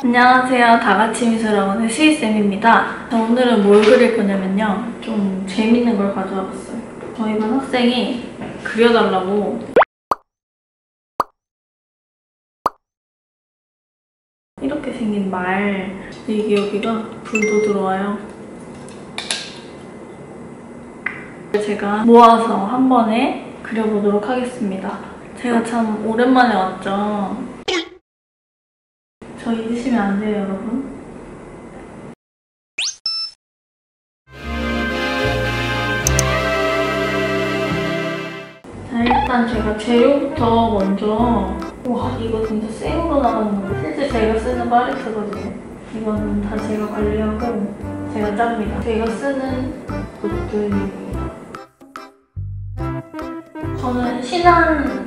안녕하세요. 다같이 미술학원의 스이쌤입니다. 오늘은 뭘 그릴 거냐면요. 좀 재밌는 걸 가져와 봤어요. 저희 반 학생이 그려달라고 이렇게 생긴 말, 이게 여기가 불도 들어와요. 제가 모아서 한 번에 그려보도록 하겠습니다. 제가 참 오랜만에 왔죠. 저 잊으시면 안 돼요, 여러분. 자, 일단 제가 재료부터 먼저. 와, 이거 진짜 생으로 나가는 건데 실제 제가 쓰는 팔레트거든요. 이거는 다 제가 관리하고 제가 짭니다. 제가 쓰는 붓들입니다. 저는 신한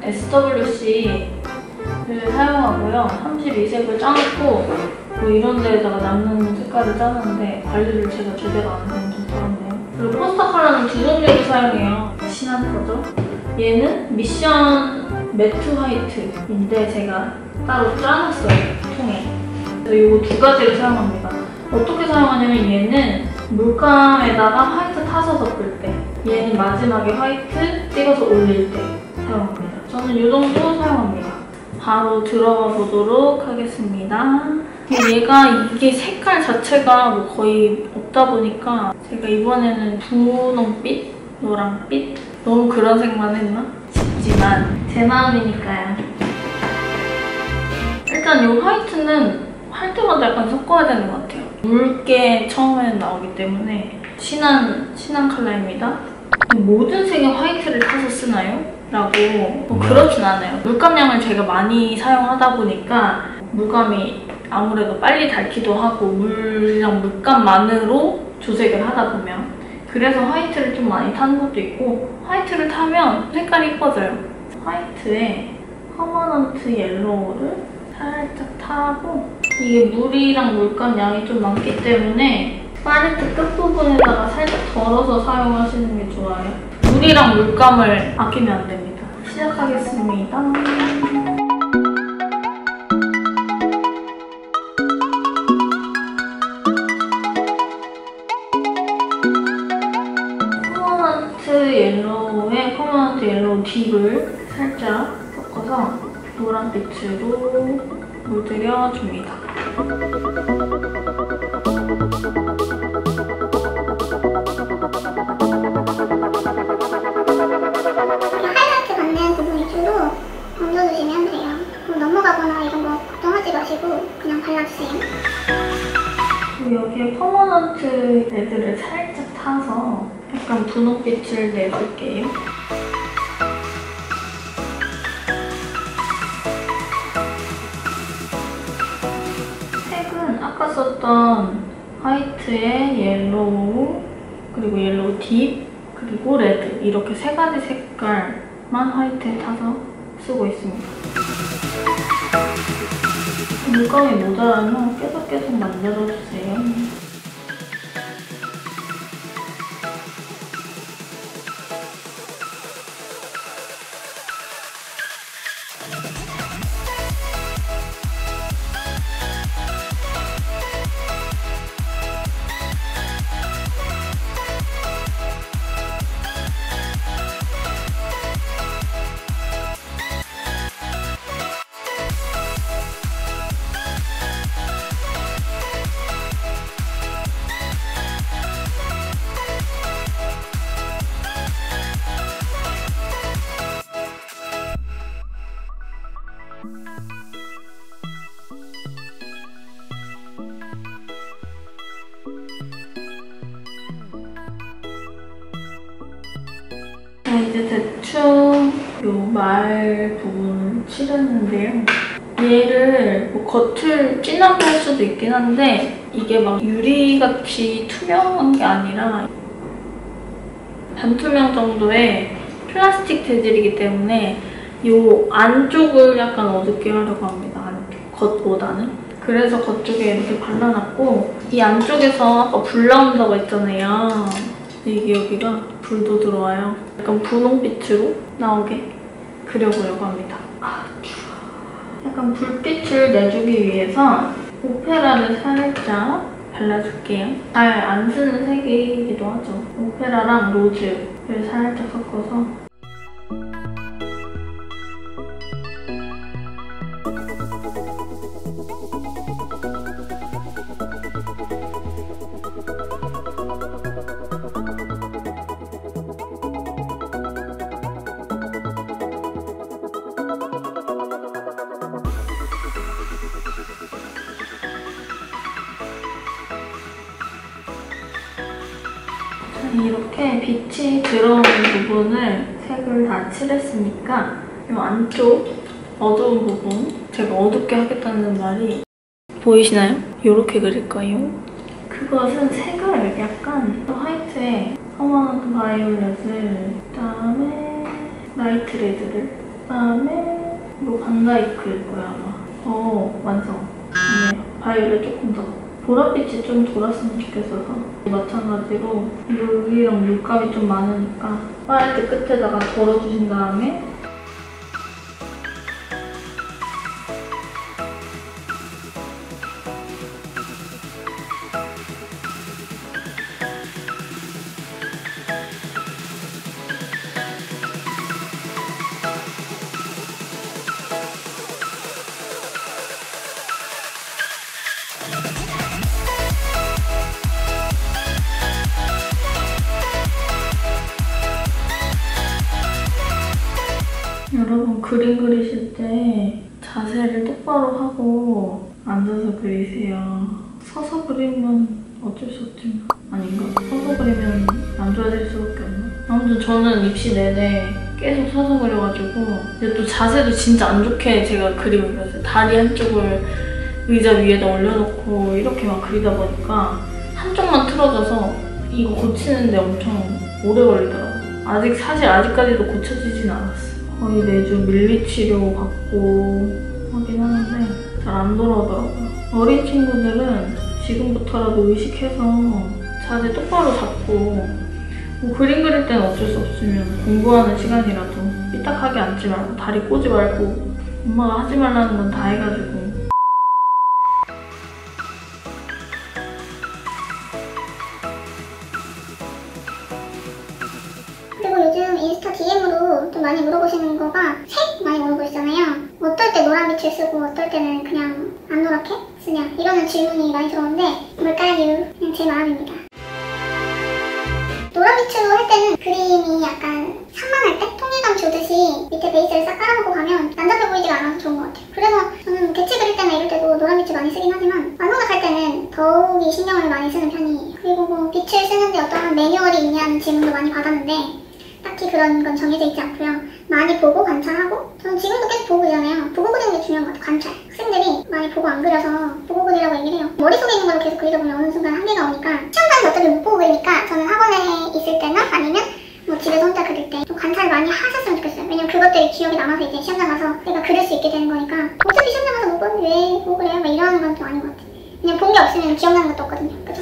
SWC를 사용하고요. 32색을 짜놓고 뭐 이런 데에다가 남는 색깔을 짜는데 관리를 제가 제대로 안 해서 좀 그렇네요. 그리고 포스터 컬러는 두 종류를 사용해요. 신한 거죠. 얘는 미션 매트 화이트인데 제가 따로 짜놨어요, 통에. 그래서 이거 두 가지를 사용합니다. 어떻게 사용하냐면 얘는 물감에다가 화이트 타서 섞을 때, 얘는 마지막에 화이트 찍어서 올릴 때 사용합니다. 저는 이 정도 사용합니다. 바로 들어가 보도록 하겠습니다. 이게 색깔 자체가 뭐 거의 없다 보니까 제가 이번에는 분홍빛? 노랑빛? 너무 그런 색만 했나 싶지만 제 마음이니까요. 일단 이 화이트는 할 때마다 약간 섞어야 되는 것 같아요. 묽게 처음에는 나오기 때문에 신한 컬러입니다. 모든 색에 화이트를 타서 쓰나요? 라고 그렇진 않아요. 물감량을 제가 많이 사용하다 보니까 물감이 아무래도 빨리 닳기도 하고 물감만으로 조색을 하다 보면 그래서 화이트를 좀 많이 타는 것도 있고 화이트를 타면 색깔이 이뻐져요. 화이트에 퍼머넌트 옐로우를 살짝 타고 이게 물이랑 물감 양이 좀 많기 때문에 팔레트 끝부분에다가 살짝 덜어서 사용하시는 게 좋아요. 물이랑 물감을 아끼면 안 됩니다. 시작하겠습니다. 퍼머넌트 옐로우 딥을 살짝 섞어서 노란빛으로 물들여줍니다. 하이라이트 받는 부분 위주로 얹어주시면 돼요. 넘어가거나 이런 거 걱정하지 마시고 그냥 발라주세요. 여기에 퍼머넌트 레드를 살짝 타서 약간 분홍빛을 내줄게요. 색은 아까 썼던 화이트에 옐로우, 그리고 옐로우 딥, 그리고 레드 이렇게 세 가지 색깔만 화이트에 타서 쓰고 있습니다. 물감이 모자라면 계속 만들어주세요. 이제 대충 요 말 부분을 칠했는데요. 얘를 뭐 겉을 진하게 할 수도 있긴 한데 이게 막 유리같이 투명한 게 아니라 반투명 정도의 플라스틱 재질이기 때문에 요 안쪽을 약간 어둡게 하려고 합니다. 안쪽, 겉보다는. 그래서 겉쪽에 이렇게 발라놨고 이 안쪽에서 아까 불 나온다고 했잖아요. 이게 여기가 불도 들어와요. 약간 분홍빛으로 나오게 그려보려고 합니다. 아, 추워. 약간 불빛을 내주기 위해서 오페라를 살짝 발라줄게요. 잘 안 쓰는 색이기도 하죠. 오페라랑 로즈를 살짝 섞어서 이렇게 빛이 들어오는 부분을 색을 다 칠했으니까 이 안쪽 어두운 부분, 제가 어둡게 하겠다는 말이 보이시나요? 이렇게 그릴 거예요. 그것은 색을 약간 화이트에 허먼 바이올렛을, 그다음에 라이트 레드를, 그다음에 이거 반다이크일 거야 아마. 완성. 네, 바이올렛 조금 더. 보랏빛이 좀 돌았으면 좋겠어서 마찬가지로 여기랑 물감이 좀 많으니까 팔레트 끝에다가 덜어주신 다음에 여러분 그림 그리실 때 자세를 똑바로 하고 앉아서 그리세요. 서서 그리면 어쩔 수 없지만 아닌가? 서서 그리면 안 좋아질 수밖에 없나? 아무튼 저는 입시 내내 계속 서서 그려가지고 근데 또 자세도 진짜 안 좋게 제가 그리고 있었어요. 다리 한쪽을 의자 위에다 올려놓고 이렇게 막 그리다 보니까 한쪽만 틀어져서 이거 고치는데 엄청 오래 걸리더라고요. 사실 아직까지도 고쳐지진 않았어요. 거의 매주 밀리치료 받고 하긴 하는데 잘 안 돌아오더라고요. 어린 친구들은 지금부터라도 의식해서 자세 똑바로 잡고 뭐 그림 그릴 때는 어쩔 수 없으면 공부하는 시간이라도 삐딱하게 앉지 말고 다리 꼬지 말고 엄마가 하지 말라는 건 다 해가지고 요즘 인스타 DM으로 좀 많이 물어보시는 거가 색 많이 물어보시잖아요. 어떨 때 노란 빛을 쓰고 어떨 때는 그냥 안 노랗게 쓰냐 이러는 질문이 많이 들어오는데 뭘까요? 그냥 제 마음입니다. 노란 빛으로 할 때는 그림이 약간 산만할 때 통일감 주듯이 밑에 베이스를 싹 깔아놓고 가면 난잡해 보이지가 않아서 좋은 것 같아요. 그래서 저는 개체 그릴 때나 이럴 때도 노란 빛을 많이 쓰긴 하지만 완성작 할 때는 더욱이 신경을 많이 쓰는 편이에요. 그리고 뭐 빛을 쓰는데 어떠한 매뉴얼이 있냐는 질문도 많이 받았는데 딱히 그런 건 정해져 있지 않고요. 많이 보고 관찰하고 저는 지금도 계속 보고 그리잖아요. 보고 그리는 게 중요한 것 같아요. 관찰. 학생들이 많이 보고 안 그려서 보고 그리라고 얘기를 해요. 머릿속에 있는 걸로 계속 그리다 보면 어느 순간 한계가 오니까 시험관에서 어차피 못 보고 그리니까 저는 학원에 있을 때나 아니면 뭐 집에서 혼자 그릴 때 좀 관찰 많이 하셨으면 좋겠어요. 왜냐면 그것들이 기억에 남아서 이제 시험장 가서 내가 그릴 수 있게 되는 거니까 어차피 시험장 가서 못 보는데 왜 보고 그래요? 막 이러는 건 좀 아닌 것 같아요. 그냥 본 게 없으면 기억나는 것도 없거든요. 그죠?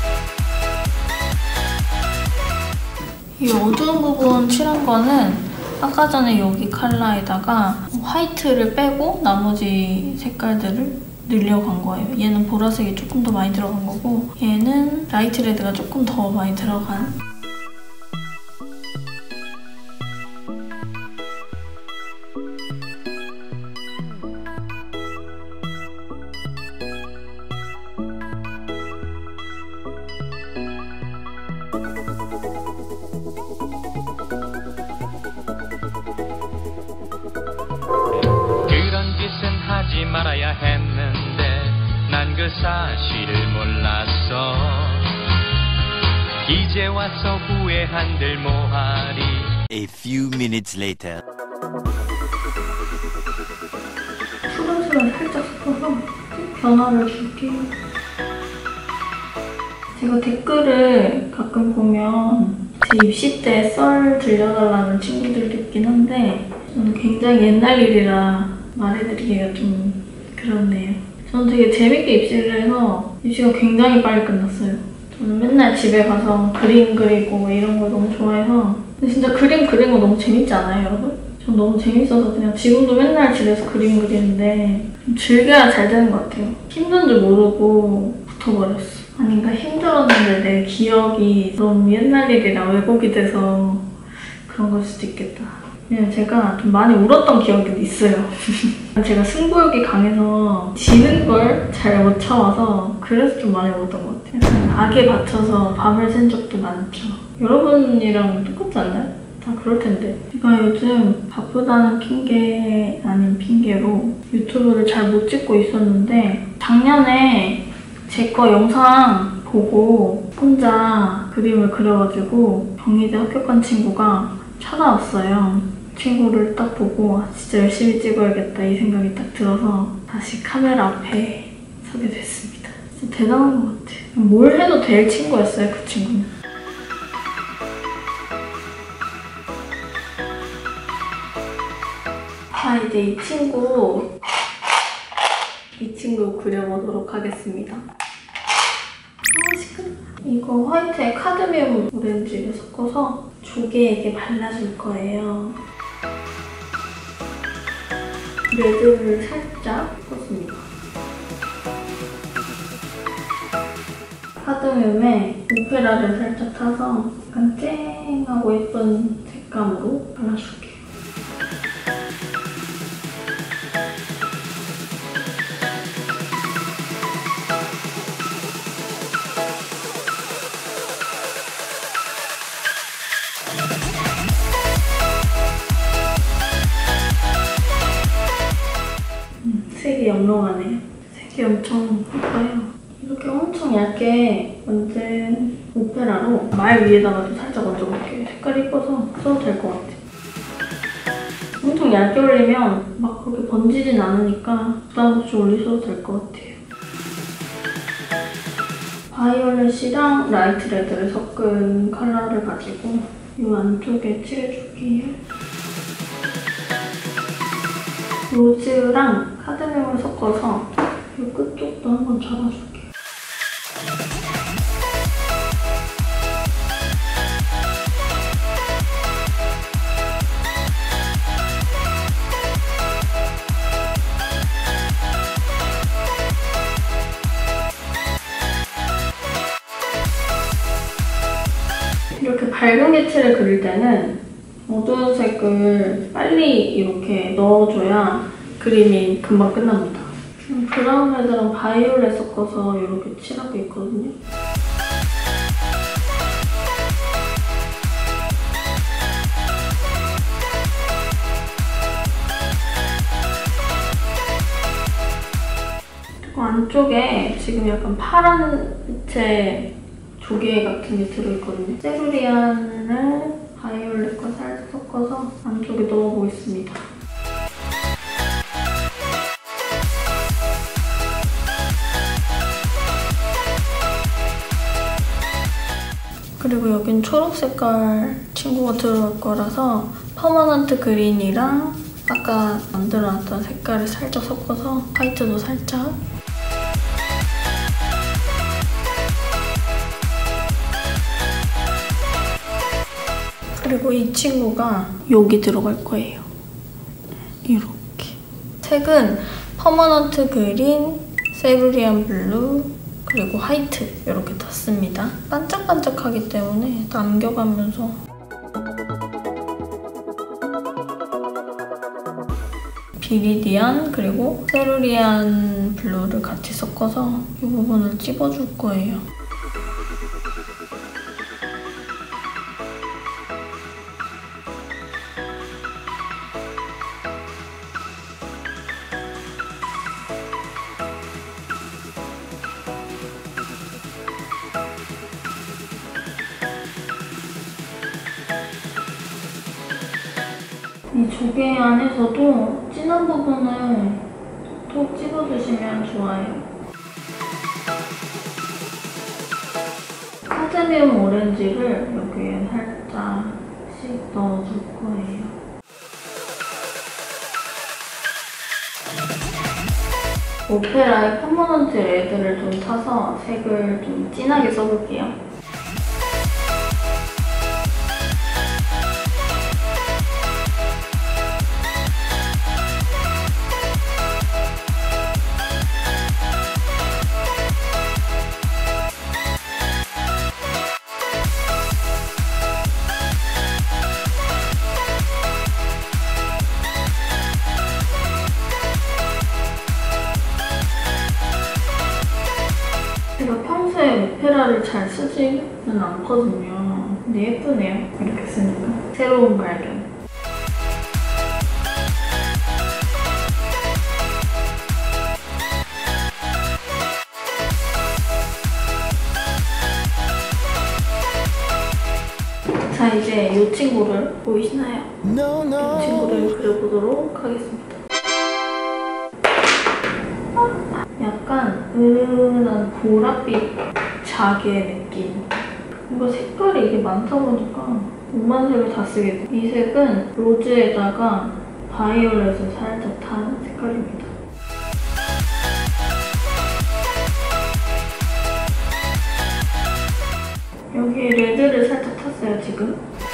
이 어두운 부분 칠한 거는 아까 전에 여기 컬러에다가 화이트를 빼고 나머지 색깔들을 늘려간 거예요. 얘는 보라색이 조금 더 많이 들어간 거고 얘는 라이트 레드가 조금 더 많이 들어간. 그런 짓은 하지 말아야 했는데 난 그 사실을 몰랐어. 이제 와서 후회한들 뭐하리. A few minutes later. 푸른색을 살짝 섞어서 변화를 줄게요. 제가 댓글을 가끔 보면 제 입시 때 썰 들려달라는 친구들도 있긴 한데 저는 굉장히 옛날 일이라 말해드리기가 좀 그렇네요. 저는 되게 재밌게 입시를 해서 입시가 굉장히 빨리 끝났어요. 저는 맨날 집에 가서 그림 그리고 이런 걸 너무 좋아해서 근데 진짜 그림 그리는 거 너무 재밌지 않아요, 여러분? 전 너무 재밌어서 그냥 지금도 맨날 집에서 그림 그리는데 좀 즐겨야 잘 되는 것 같아요. 힘든 줄 모르고 붙어버렸어. 아닌가 힘들었는데 내 기억이 너무 옛날 일이라 왜곡이 돼서 그런 걸 수도 있겠다. 그냥 제가 좀 많이 울었던 기억이 있어요. 제가 승부욕이 강해서 지는 걸 잘 못 참아서 그래서 좀 많이 울었던 것 같아요. 약간 악에 받쳐서 밤을 샌 적도 많죠. 여러분이랑 똑같지 않나요? 다 그럴 텐데. 제가 요즘 바쁘다는 핑계 아닌 핑계로 유튜브를 잘 못 찍고 있었는데 작년에 제 거 영상 보고 혼자 그림을 그려가지고 경희대 합격한 친구가 찾아왔어요. 친구를 딱 보고 진짜 열심히 찍어야겠다 이 생각이 딱 들어서 다시 카메라 앞에 서게 됐습니다. 진짜 대단한 것 같아요. 뭘 해도 될 친구였어요, 그 친구는. 자, 이제 이 친구 그려보도록 하겠습니다. 시끄러워. 이거 화이트에 카드뮴 오렌지를 섞어서 조개에게 발라줄 거예요. 레드를 살짝 섞었습니다. 카드뮴에 오페라를 살짝 타서 약간 쨍하고 예쁜 색감으로 발라줄게요. 색이 영롱하네요. 색이 엄청 예뻐요. 이렇게 엄청 얇게 만든 오페라로 말 위에다가도 살짝 얹어볼게요. 색깔이 예뻐서 써도 될 것 같아요. 엄청 얇게 올리면 막 그렇게 번지진 않으니까 부담 없이 올리셔도 될 것 같아요. 바이올렛이랑 라이트 레드를 섞은 컬러를 가지고 이 안쪽에 칠해줄게요. 로즈랑 카드뮴을 섞어서 이 끝쪽도 한번 잡아줄게요. 이렇게 밝은 개체를 그릴 때는 어두운 색을 빨리 이렇게 넣어줘야 그림이 금방 끝납니다. 브라운 레드랑 바이올렛 섞어서 이렇게 칠하고 있거든요. 그리고 안쪽에 지금 약간 파란 빛의 조개 같은 게 들어있거든요. 세루리안을 바이올렛과 살짝 섞어서 안쪽에 넣어보겠습니다. 그리고 여긴 초록 색깔 친구가 들어올 거라서 퍼머넌트 그린이랑 아까 만들어놨던 색깔을 살짝 섞어서 화이트도 살짝. 그리고 이 친구가 여기 들어갈 거예요. 이렇게. 색은 퍼머넌트 그린, 세루리안 블루, 그리고 화이트 이렇게 다 씁니다. 반짝반짝하기 때문에 남겨가면서 비리디안 그리고 세루리안 블루를 같이 섞어서 이 부분을 찝어줄 거예요. 이 조개 안에서도 진한 부분을 톡 집어주시면 좋아요. 카드미움 오렌지를 여기에 살짝씩 넣어줄 거예요. 오페라의 퍼머넌트 레드를 좀 타서 색을 좀 진하게 써볼게요. 제가 평소에 오페라를 잘 쓰지는 않거든요. 근데 예쁘네요. 이렇게 쓰니까. 새로운 발견. 자, 이제 이 친구를 보이시나요? 이 친구를 그려보도록 하겠습니다. 약간 은은한 보랏빛 자개 느낌. 뭔가 색깔이 이게 많다 보니까 오만 색을 다 쓰게 돼. 이 색은 로즈에다가 바이올렛을 살짝 탄 색깔입니다. 여기에 레드를 살짝 탔어요, 지금.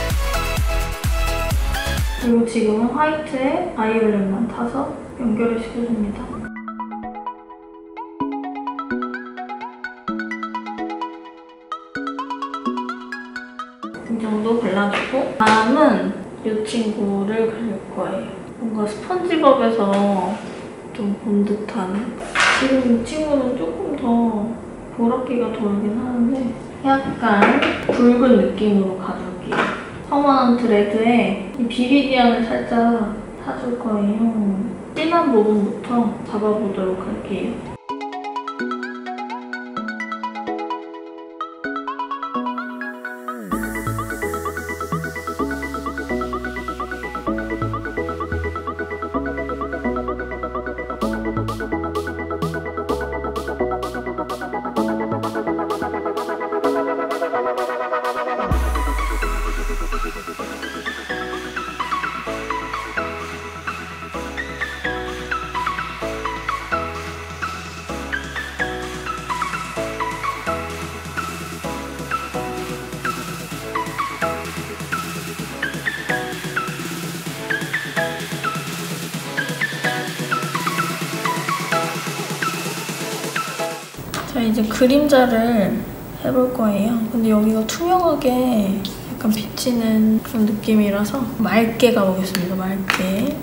그리고 지금은 화이트에 바이올렛만 타서 연결을 시켜줍니다. 이 정도 발라주고 다음은 이 친구를 그릴 거예요. 뭔가 스펀지밥에서 좀 본 듯한. 지금 이 친구는 조금 더 보랏기가 돌긴 하는데 약간 붉은 느낌으로 가줄게요. 퍼머넌트 레드에 이 비리디안을 살짝 타줄 거예요. 진한 부분부터 잡아보도록 할게요. 자, 이제 그림자를 해볼 거예요. 근데 여기가 투명하게 약간 비치는 그런 느낌이라서 맑게 가보겠습니다. 맑게.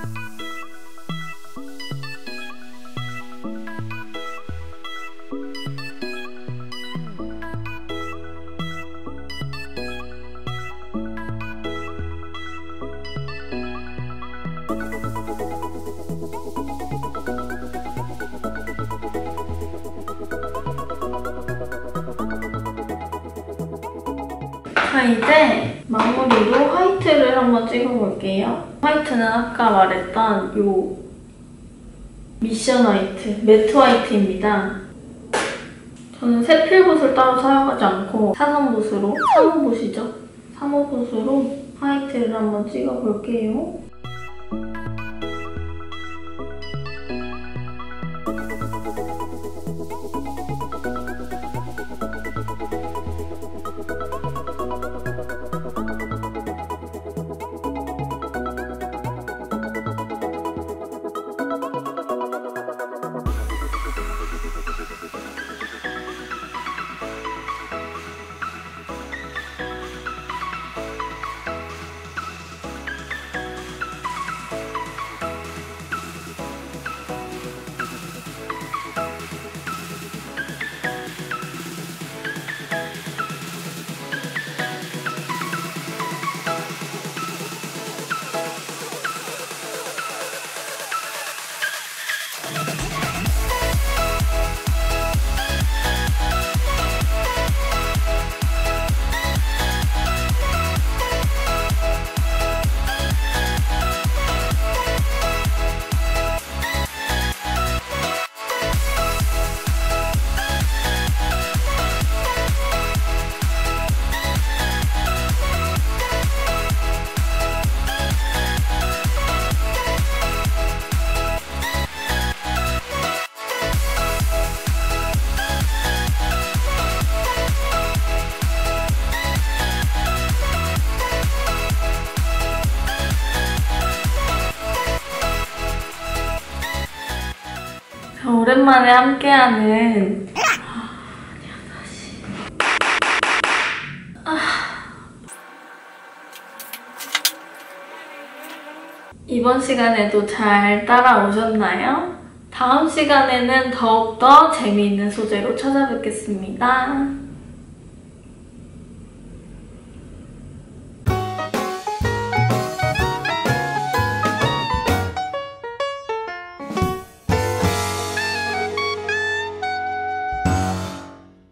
자, 이제 마무리로 화이트를 한번 찍어볼게요. 화이트는 아까 말했던 요 미션 화이트, 매트 화이트입니다. 저는 세필붓을 따로 사용하지 않고 사선붓으로, 3호붓이죠? 3호붓으로 화이트를 한번 찍어볼게요. 오랜만에 함께하는 이번 시간에도 잘 따라오셨나요? 다음 시간에는 더욱더 재미있는 소재로 찾아뵙겠습니다.